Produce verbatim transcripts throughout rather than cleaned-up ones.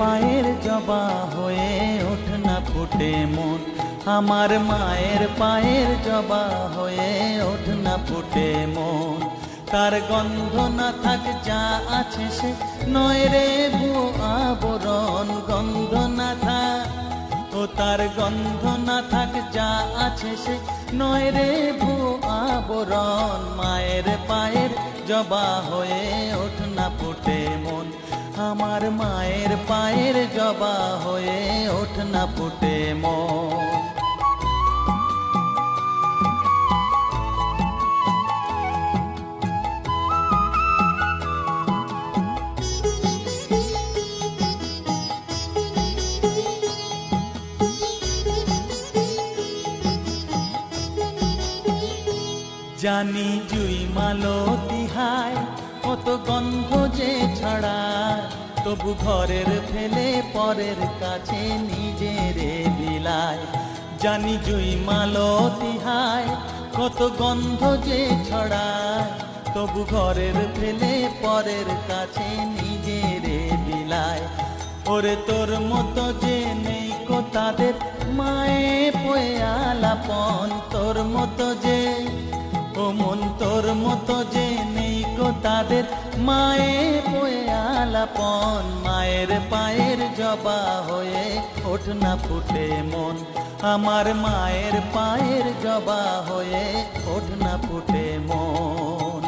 পায়ের জবা হয়ে ওঠ না ফুটে মন, আমার মায়ের পায়ের জবা হয়ে ওঠ না ফুটে মন। তার গন্ধ না থাক যা আছে সে নয় রে ভুয়ো আবরণ, গন্ধ না থাক ও তার গন্ধ না থাক যা আছে সে নয় রে ভুয়ো আবরণ। মায়ের পায়ের জবা হয়ে ওঠ না ফুটে মন, আমার মায়ের পায়ের জবা হয়ে ওঠ না ফুটে মন। জানি জুই মালতী হায় কত গন্ধ যে ছড়ায়, তবু ঘরের ফেলে পরের কাছে নিজের বিলায়। জানি জুই মালতী হায় কত গন্ধ যে ছড়ায়, তবু ঘরের ফেলে পরের কাছে নিজের বিলায়। ওরে তোর মতো যে নেই কো তাদের মায়ে পয়ে আলাপন, তোর মতো যে ও মন তোর মতো যে নেই গো তাদের মায়ে পয়ে আলাপন। মায়ের পায়ের জবা হয়ে ওঠ না ফুটে মন, আমার মায়ের পায়ের জবা হয়ে ওঠ না ফুটে মন।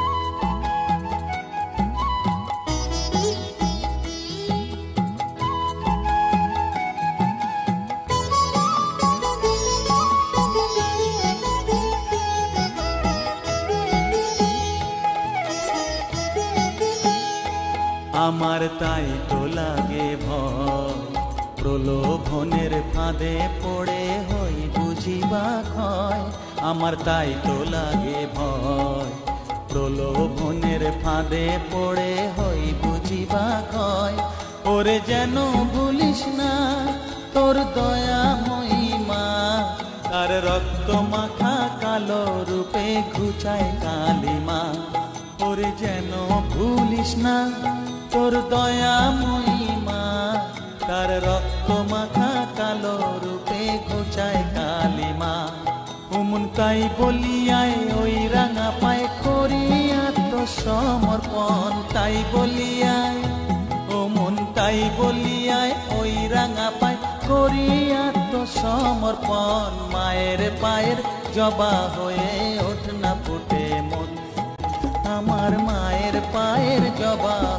আমার তাই তো লাগে ভয়, প্রলোভনের ফাঁদে পড়ে হই বুঝিবা ক্ষয়। আমার তাই তো লাগে ভয়, প্রলোভনের ফাঁদে পড়ে হই বুঝিবা ক্ষয়। ওরে যেন ভুলিস না তোর দয়া মহিমা, তার রক্ত মাখা কালো রূপে ঘুচায় কালিমা। ওরে যেন ভুলিস না তোর দয়া মহিমা, তার রক্ত মাখা কালো রূপে ঘুচায় কালিমা। উমন তাই বলিয়ায় ওই রাঙা পায় করি আত্মসমর্পণ, তাই বলিয়ায় ও মন তাই বলিয়ায় ওই রাঙা পায় করি আত্মসমর্পণ। মায়ের পায়ের জবা হয়ে ওঠ না ফুটে মন, আমার মায়ের পায়ের জবা